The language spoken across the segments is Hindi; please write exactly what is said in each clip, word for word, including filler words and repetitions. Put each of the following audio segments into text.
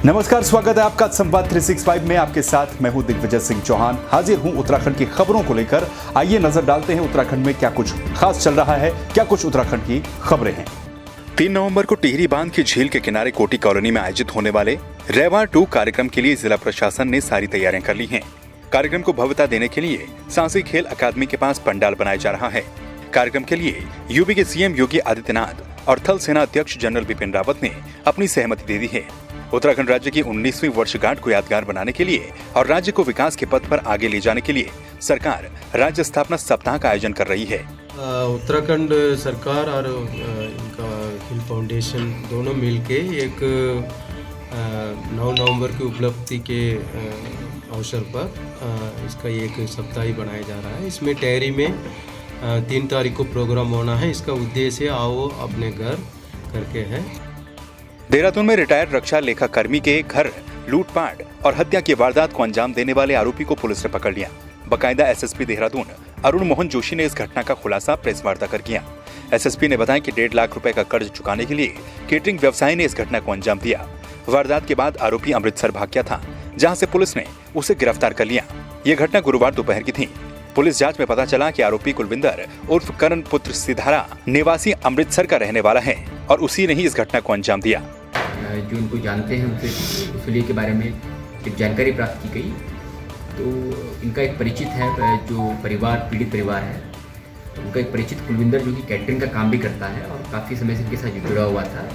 नमस्कार, स्वागत है आपका संवाद तीन सौ पैंसठ में। आपके साथ मैं हूं दिग्विजय सिंह चौहान। हाजिर हूं उत्तराखंड की खबरों को लेकर। आइए नजर डालते हैं उत्तराखंड में क्या कुछ खास चल रहा है, क्या कुछ उत्तराखंड की खबरें हैं। तीन नवंबर को टिहरी बांध की झील के किनारे कोटी कॉलोनी में आयोजित होने वाले रेवा टू कार्यक्रम के लिए जिला प्रशासन ने सारी तैयारियां कर ली हैं। कार्यक्रम को भव्यता देने के लिए सांसी खेल अकादमी के पास पंडाल बनाया जा रहा है। कार्यक्रम के लिए यूपी के सीएम योगी आदित्यनाथ और थल सेना अध्यक्ष जनरल बिपिन रावत ने अपनी सहमति दे दी है। उत्तराखंड राज्य की उन्नीसवीं वर्षगांठ को यादगार बनाने के लिए और राज्य को विकास के पथ पर आगे ले जाने के लिए सरकार राज्य स्थापना सप्ताह का आयोजन कर रही है। उत्तराखंड सरकार और इनका हिल फाउंडेशन दोनों मिलके एक नौ नवंबर की उपलब्धि के अवसर पर इसका एक सप्ताह ही बनाया जा रहा है। इसमें टिहरी में तीन तारीख को प्रोग्राम होना है। इसका उद्देश्य आओ अपने घर करके है। देहरादून में रिटायर्ड रक्षा लेखा कर्मी के घर लूटपाट और हत्या की वारदात को अंजाम देने वाले आरोपी को पुलिस ने पकड़ लिया। बकायदा एसएसपी देहरादून अरुण मोहन जोशी ने इस घटना का खुलासा प्रेस वार्ता कर किया। एसएसपी ने बताया कि डेढ़ लाख रुपए का कर्ज चुकाने के लिए केटरिंग व्यवसायी ने इस घटना को अंजाम दिया। वारदात के बाद आरोपी अमृतसर भाग गया था, जहाँ से पुलिस ने उसे गिरफ्तार कर लिया। ये घटना गुरुवार दोपहर की थी। पुलिस जांच में पता चला कि आरोपी कुलविंदर उर्फ करण पुत्र सिधारा निवासी अमृतसर का रहने वाला है और उसी ने ही इस घटना को अंजाम दिया। जो इनको जानते हैं उनसे वसूली के बारे में एक जानकारी प्राप्त की गई। तो इनका एक परिचित है, जो परिवार पीड़ित परिवार है, उनका एक परिचित कुलविंदर जो कि कैटरिंग का काम भी करता है और काफ़ी समय से इनके साथ जुड़ा हुआ था।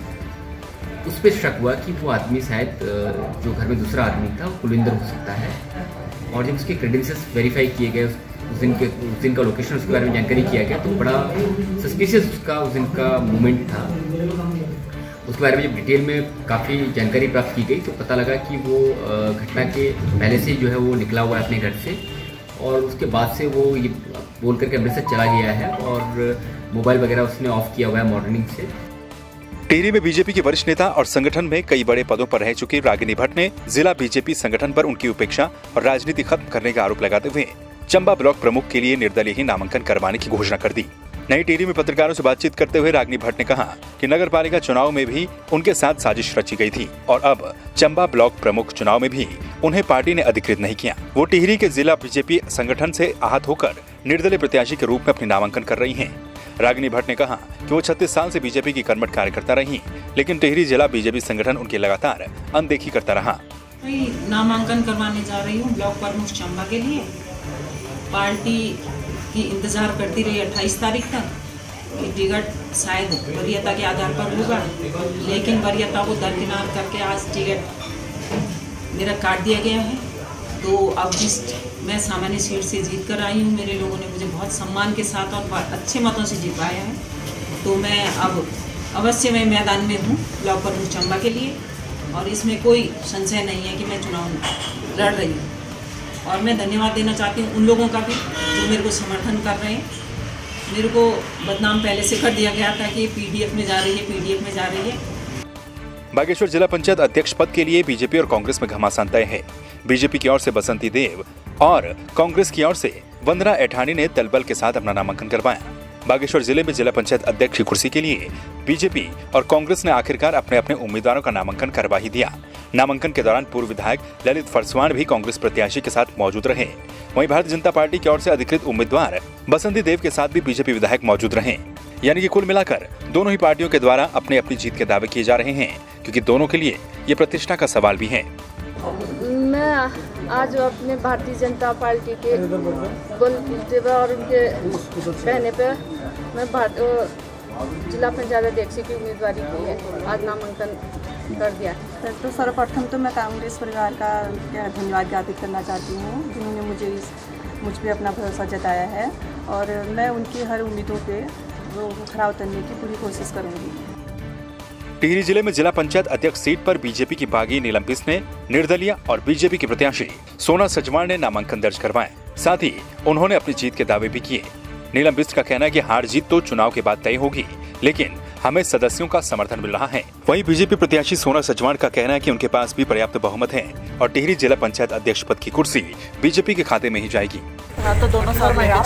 उस पर शक हुआ कि वो आदमी शायद जो घर में दूसरा आदमी था वो कुलविंदर हो सकता है। और जब उसके क्रेडेंशियल्स वेरीफाई किए गए, उस दिन के उस दिन का लोकेशन उसके बारे में जानकारी किया गया, तो बड़ा सस्पिशियस उसका उस दिन का मूवमेंट था। उसके बारे में जब डिटेल में काफ़ी जानकारी प्राप्त की गई तो पता लगा कि वो घटना के पहले से जो है वो निकला हुआ है अपने घर से, और उसके बाद से वो ये बोल करके अमृतसर चला गया है और मोबाइल वगैरह उसने ऑफ किया हुआ है मॉर्निंग से। टिहरी में बीजेपी के वरिष्ठ नेता और संगठन में कई बड़े पदों पर रह चुकी रागिनी भट्ट ने जिला बीजेपी संगठन पर उनकी उपेक्षा और राजनीति खत्म करने का आरोप लगाते हुए चंबा ब्लॉक प्रमुख के लिए निर्दलीय ही नामांकन करवाने की घोषणा कर दी। नई टिहरी में पत्रकारों से बातचीत करते हुए रागिनी भट्ट ने कहा कि नगर पालिका चुनाव में भी उनके साथ साजिश रची गई थी और अब चंबा ब्लॉक प्रमुख चुनाव में भी उन्हें पार्टी ने अधिकृत नहीं किया। वो टिहरी के जिला बीजेपी संगठन से आहत होकर निर्दलीय प्रत्याशी के रूप में अपनी नामांकन कर रही हैं। रागिनी भट्ट ने कहा कि वो छत्तीस साल से बीजेपी की कर्मठ कार्यकर्ता रही, लेकिन टिहरी जिला बीजेपी संगठन उनकी लगातार अनदेखी करता रहा। नामांकन करवाने जा रही हूँ ब्लॉक प्रमुख चंबा के लिए। पार्टी की इंतजार करती रही अट्ठाईस तारीख तक कि टिकट शायद वरीयता के आधार पर होगा, लेकिन वरीयता को दरकिनार करके आज टिकट मेरा काट दिया गया है। तो अब जिस मैं सामान्य सीट से जीत कर आई हूँ, मेरे लोगों ने मुझे बहुत सम्मान के साथ और अच्छे मतों से जितवाया है। तो मैं अब अवश्य मैं मैदान में हूँ ब्लॉक प्रमुख चंबा के लिए, और इसमें कोई संशय नहीं है कि मैं चुनाव लड़ रही हूँ। और मैं धन्यवाद देना चाहती हूँ उन लोगों का भी जो मेरे को समर्थन कर रहे हैं। मेरे को बदनाम पहले से कर दिया गया था कि पीडीएफ में जा रही है, पीडीएफ में जा रही है। बागेश्वर जिला पंचायत अध्यक्ष पद के लिए बीजेपी और कांग्रेस में घमासान तय है। बीजेपी की ओर से बसंती देव और कांग्रेस की ओर से वंदना एठानी ने दलबल के साथ अपना नामांकन करवाया। बागेश्वर जिले में जिला पंचायत अध्यक्ष की कुर्सी के लिए बीजेपी और कांग्रेस ने आखिरकार अपने अपने उम्मीदवारों का नामांकन करवा ही दिया। नामांकन के दौरान पूर्व विधायक ललित फरसवान भी कांग्रेस प्रत्याशी के साथ मौजूद रहे। वहीं भारतीय जनता पार्टी की ओर से अधिकृत उम्मीदवार बसंती देव के साथ भी बीजेपी विधायक मौजूद रहे। यानी कि कुल मिलाकर दोनों ही पार्टियों के द्वारा अपने अपनी जीत के दावे किए जा रहे हैं, क्योंकि दोनों के लिए ये प्रतिष्ठा का सवाल भी है। मैं आज अपने भारतीय जनता पार्टी के बल और उनके कहने पे मैं जिला पंचायत अध्यक्ष की उम्मीदवारी की है, आज नामांकन कर दिया। तो सर्वप्रथम तो मैं कांग्रेस परिवार का धन्यवाद ज्ञापित करना चाहती हूँ, जिन्होंने मुझे इस मुझ पर अपना भरोसा जताया है, और मैं उनकी हर उम्मीदों पे वो खरा उतरने की पूरी कोशिश करूँगी। टिहरी जिले में जिला पंचायत अध्यक्ष सीट पर बीजेपी की बागी नीलम बिष्ट ने निर्दलीय और बीजेपी की प्रत्याशी सोना सजवाण ने नामांकन दर्ज करवाए। साथ ही उन्होंने अपनी जीत के दावे भी किए। नीलम बिष्ट का कहना है कि हार जीत तो चुनाव के बाद तय होगी, लेकिन हमें सदस्यों का समर्थन मिल रहा है। वहीं बीजेपी प्रत्याशी सोना सजवाण का कहना है कि उनके पास भी पर्याप्त बहुमत है और टिहरी जिला पंचायत अध्यक्ष पद की कुर्सी बीजेपी के खाते में ही जाएगी। हाँ, तो दोनों साल में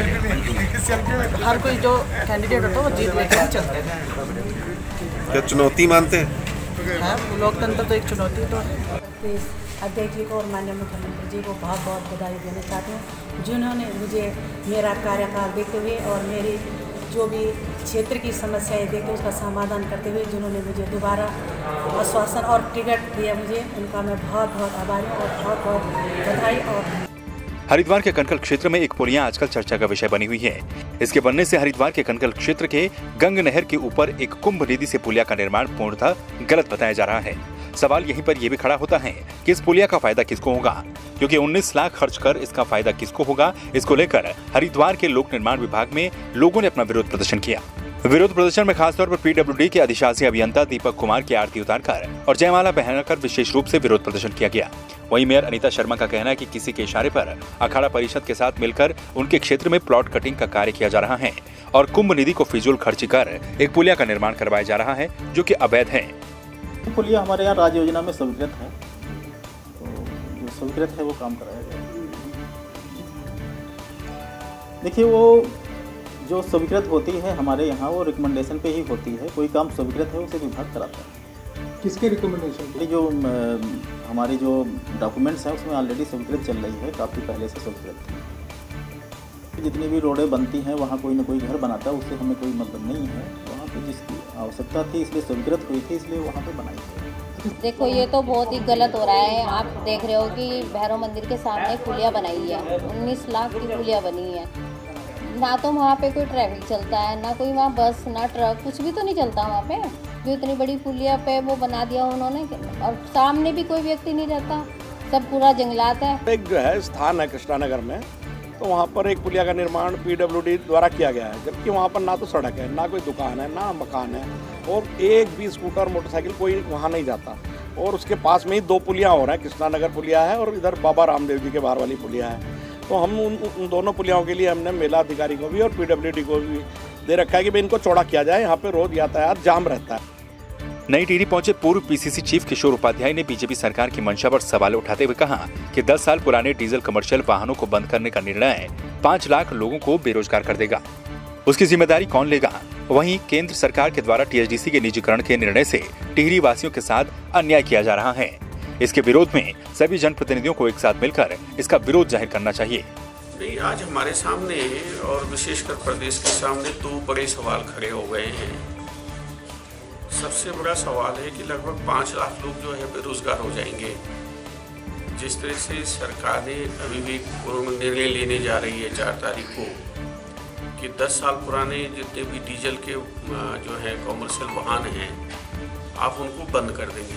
हर कोई जो कैंडिडेट होता है वो जीत लेके चलते हैं। क्या चुनौती मानते हैं? है। लोकतंत्र तो एक चुनौती तो है। अध्यक्ष जी को और माननीय मुख्यमंत्री जी को बहुत बहुत बधाई देना चाहती हूँ, जिन्होंने मुझे मेरा कार्यकाल देखते हुए और मेरी जो भी क्षेत्र की समस्याएं देखते उसका समाधान करते हुए जिन्होंने मुझे दोबारा आश्वासन और टिकट दिया, मुझे उनका मैं बहुत बहुत आभारी हूँ और बहुत बहुत बधाई। और हरिद्वार के कनकल क्षेत्र में एक पुलिया आजकल चर्चा का विषय बनी हुई है। इसके बनने से हरिद्वार के कनकल क्षेत्र के गंग नहर के ऊपर एक कुंभ निधि से पुलिया का निर्माण पूर्णतः गलत बताया जा रहा है। सवाल यहीं पर यह भी खड़ा होता है कि इस पुलिया का फायदा किसको होगा, क्योंकि उन्नीस लाख खर्च कर इसका फायदा किसको होगा। इसको लेकर हरिद्वार के लोक निर्माण विभाग में लोगों ने अपना विरोध प्रदर्शन किया। विरोध प्रदर्शन में खासतौर पर पीडब्ल्यूडी के अधिशासी अभियंता दीपक कुमार की आरती उतारकर और जयमाला पहनाकर विशेष रूप से विरोध प्रदर्शन किया गया। वहीं मेयर अनीता शर्मा का कहना है कि किसी के इशारे पर अखाड़ा परिषद के साथ मिलकर उनके क्षेत्र में प्लॉट कटिंग का कार्य किया जा रहा है और कुंभ निधि को फिजूल खर्ची कर एक पुलिया का निर्माण करवाया जा रहा है, जो कि अवैध है। पुलिया हमारे यहाँ राज्य योजना में स्वीकृत है, तो जो स्वीकृत है वो काम कराया गया। देखिए, वो जो स्वीकृत होती है हमारे यहाँ वो रिकमेंडेशन पे ही होती है। कोई काम स्वीकृत है उसे विभाग कराता है। किसके रिकमेंडेशन? ये जो हमारी जो डॉक्यूमेंट्स हैं उसमें ऑलरेडी स्वीकृत चल रही है, काफ़ी पहले से स्वीकृत है। जितनी भी रोडें बनती हैं वहाँ कोई ना कोई घर बनाता है, उससे हमें कोई मतलब नहीं है। वहाँ पे जिसकी आवश्यकता थी इसलिए स्वीकृत हुई थी, इसलिए वहाँ पे बनाई थी। देखो, ये तो बहुत ही गलत हो रहा है। आप देख रहे हो कि भैरव मंदिर के सामने पुलिया बनाई है, उन्नीस लाख की पुलिया बनी है। ना तो वहाँ पे कोई ट्रैफिक चलता है, ना कोई वहाँ बस, ना ट्रक, कुछ भी तो नहीं चलता वहाँ पे। जो इतनी बड़ी पुलिया पे वो बना दिया उन्होंने, और सामने भी कोई व्यक्ति नहीं रहता, सब पूरा जंगलात है। एक जो है स्थान है कृष्णानगर में, तो वहाँ पर एक पुलिया का निर्माण पीडब्ल्यूडी द्वारा किया गया है, जबकि वहाँ पर ना तो सड़क है, ना कोई दुकान है, ना मकान है, और एक भी स्कूटर मोटरसाइकिल कोई वहाँ नहीं जाता। और उसके पास में ही दो पुलिया हो रहा है, कृष्णानगर पुलिया है और इधर बाबा रामदेव जी के बाहर वाली पुलिया है। तो हम उन, उन दोनों पुलियाओं के लिए हमने मेला अधिकारी को भी और पीडब्ल्यूडी को भी दे रखा है कि भाई इनको चौड़ा किया जाए, यहाँ पे रोज यातायात जाम रहता है। नई टिहरी पहुंचे पूर्व पीसीसी चीफ किशोर उपाध्याय ने बीजेपी सरकार की मंशा पर सवाल उठाते हुए कहा कि दस साल पुराने डीजल कमर्शियल वाहनों को बंद करने का निर्णय पाँच लाख लोगों को बेरोजगार कर देगा। उसकी जिम्मेदारी कौन लेगा? वहीं केंद्र सरकार के द्वारा टीएचडीसी के निजीकरण के निर्णय से टिहरी वासियों के साथ अन्याय किया जा रहा है। इसके विरोध में सभी जनप्रतिनिधियों को एक साथ मिलकर इसका विरोध जाहिर करना चाहिए। नहीं, आज हमारे सामने और विशेषकर प्रदेश के सामने दो बड़े सवाल खड़े हो गए हैं। सबसे बड़ा सवाल है कि लगभग पाँच लाख लोग जो है बेरोजगार हो जाएंगे। जिस तरह से सरकार ने अभी भी निर्णय लेने जा रही है चार तारीख को कि दस साल पुराने जितने भी डीजल के जो है कॉमर्शियल वाहन हैं आप उनको बंद कर देंगे,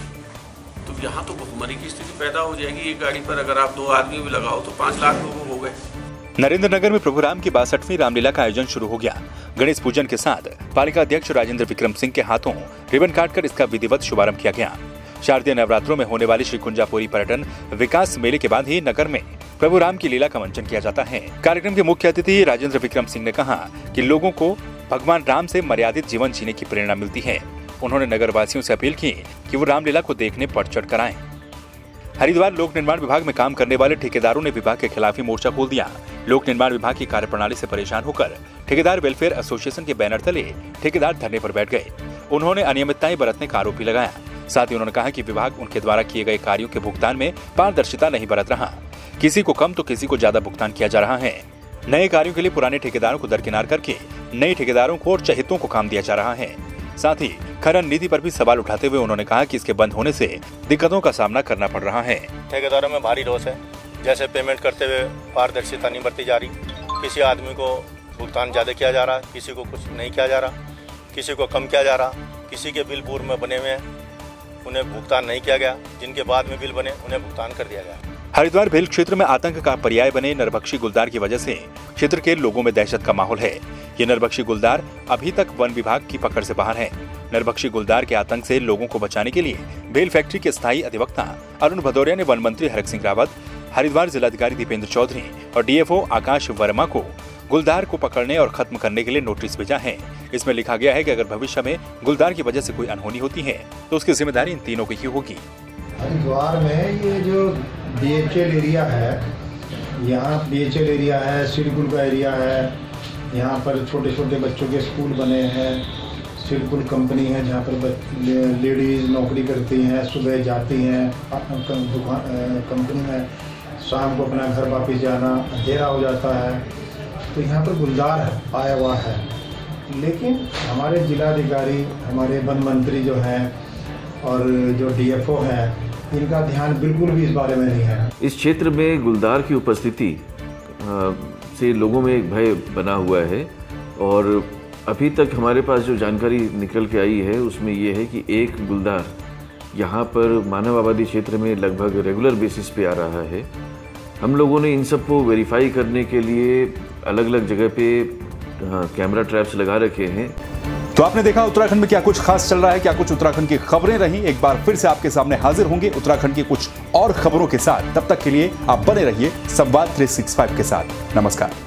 तो यहाँ तो भुखमरी की स्थिति पैदा हो जाएगी। एक गाड़ी पर अगर आप दो आदमी भी लगाओ तो पाँच लाख लोग हो गए। नरेंद्र नगर में प्रभु राम की बासठवीं रामलीला का आयोजन शुरू हो गया। गणेश पूजन के साथ पालिका अध्यक्ष राजेंद्र विक्रम सिंह के हाथों रिबन काटकर इसका विधिवत शुभारंभ किया गया। शारदीय नवरात्रों में होने वाली श्री कुंजापुरी पर्यटन विकास मेले के बाद ही नगर में प्रभु राम की लीला का मंचन किया जाता है। कार्यक्रम के मुख्य अतिथि राजेंद्र विक्रम सिंह ने कहा कि लोगों को भगवान राम से मर्यादित जीवन जीने की प्रेरणा मिलती है। उन्होंने नगर वासियों से अपील की कि वो रामलीला को देखने बढ़ चढ़ कर आएं। हरिद्वार लोक निर्माण विभाग में काम करने वाले ठेकेदारों ने विभाग के खिलाफ ही मोर्चा खोल दिया। लोक निर्माण विभाग की कार्यप्रणाली से परेशान होकर ठेकेदार वेलफेयर एसोसिएशन के बैनर तले ठेकेदार धरने पर बैठ गए। उन्होंने अनियमितताएं बरतने का आरोप भी लगाया। साथ ही उन्होंने कहा कि विभाग उनके द्वारा किए गए कार्यों के भुगतान में पारदर्शिता नहीं बरत रहा। किसी को कम तो किसी को ज्यादा भुगतान किया जा रहा है। नए कार्यों के लिए पुराने ठेकेदारों को दरकिनार करके नए ठेकेदारों को और चहेतों को काम दिया जा रहा है। साथ ही खनन नीति पर भी सवाल उठाते हुए उन्होंने कहा कि इसके बंद होने से दिक्कतों का सामना करना पड़ रहा है। ठेकेदारों में भारी रोष है, जैसे पेमेंट करते हुए पारदर्शिता नहीं बरती जा रही। किसी आदमी को भुगतान ज़्यादा किया जा रहा, किसी को कुछ नहीं किया जा रहा, किसी को कम किया जा रहा, किसी के बिल पूर्व में बने हुए हैं उन्हें भुगतान नहीं किया गया, जिनके बाद में बिल बने उन्हें भुगतान कर दिया गया। हरिद्वार भेल क्षेत्र में आतंक का पर्याय बने नरभक्षी गुलदार की वजह से क्षेत्र के लोगों में दहशत का माहौल है। ये नरभक्षी गुलदार अभी तक वन विभाग की पकड़ से बाहर है। नरभक्षी गुलदार के आतंक से लोगों को बचाने के लिए भेल फैक्ट्री के स्थायी अधिवक्ता अरुण भदौरिया ने वन मंत्री हरक सिंह रावत, हरिद्वार जिलाधिकारी दीपेंद्र चौधरी और डीएफओ आकाश वर्मा को गुलदार को पकड़ने और खत्म करने के लिए नोटिस भेजा है। इसमें लिखा गया है कि अगर भविष्य में गुलदार की वजह से कोई अनहोनी होती है तो उसकी जिम्मेदारी इन तीनों की ही होगी। हरिद्वार में ये जो बीएचएल एरिया है, यहाँ बीएचएल एरिया है, सिरकुल का एरिया है, यहाँ पर छोटे छोटे बच्चों के स्कूल बने हैं, सिल्कुल कंपनी है जहाँ पर लेडीज़ नौकरी करती हैं, सुबह जाती हैं दुकान कंपनी में, शाम को अपना घर वापस जाना, अंधेरा हो जाता है। तो यहाँ पर गुलजार है, आया हुआ है। लेकिन हमारे जिलाधिकारी, हमारे वन मंत्री जो हैं और जो डीएफओ हैं, इनका ध्यान बिल्कुल भी इस बारे में नहीं है। इस क्षेत्र में गुलदार की उपस्थिति से लोगों में एक भय बना हुआ है और अभी तक हमारे पास जो जानकारी निकल के आई है उसमें ये है कि एक गुलदार यहाँ पर मानव आबादी क्षेत्र में लगभग रेगुलर बेसिस पे आ रहा है। हम लोगों ने इन सब को वेरीफाई करने के लिए अलग अलग जगह पे कैमरा ट्रैप्स लगा रखे हैं। तो आपने देखा उत्तराखंड में क्या कुछ खास चल रहा है, क्या कुछ उत्तराखंड की खबरें रही। एक बार फिर से आपके सामने हाजिर होंगे उत्तराखंड की कुछ और खबरों के साथ। तब तक के लिए आप बने रहिए संवाद तीन सौ पैंसठ के साथ। नमस्कार।